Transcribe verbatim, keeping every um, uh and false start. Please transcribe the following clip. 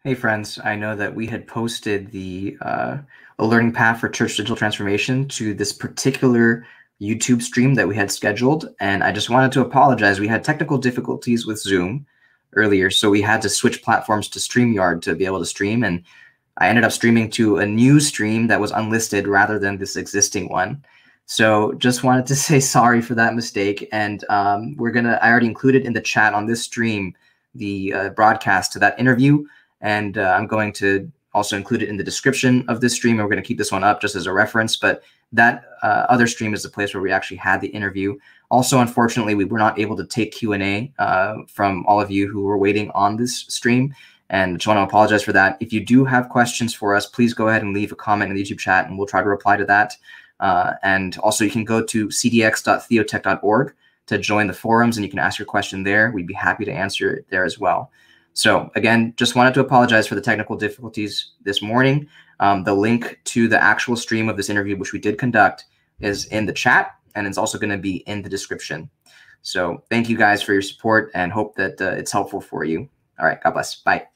Hey friends, I know that we had posted the uh, a learning path for church digital transformation to this particular YouTube stream that we had scheduled, and I just wanted to apologize. We had technical difficulties with Zoom earlier, so we had to switch platforms to StreamYard to be able to stream, and I ended up streaming to a new stream that was unlisted rather than this existing one. So just wanted to say sorry for that mistake, and um, we're gonna, I already included in the chat on this stream the uh, broadcast to that interview. And uh, I'm going to also include it in the description of this stream. And we're going to keep this one up just as a reference. But that uh, other stream is the place where we actually had the interview. Also, unfortunately, we were not able to take Q and A uh, from all of you who were waiting on this stream. And just want to apologize for that. If you do have questions for us, please go ahead and leave a comment in the YouTube chat, and we'll try to reply to that. Uh, and also, you can go to c d x dot theotech dot org to join the forums, and you can ask your question there. We'd be happy to answer it there as well. So again, just wanted to apologize for the technical difficulties this morning. Um, the link to the actual stream of this interview, which we did conduct, is in the chat, and it's also going to be in the description. So thank you guys for your support, and hope that uh, it's helpful for you. All right, God bless. Bye.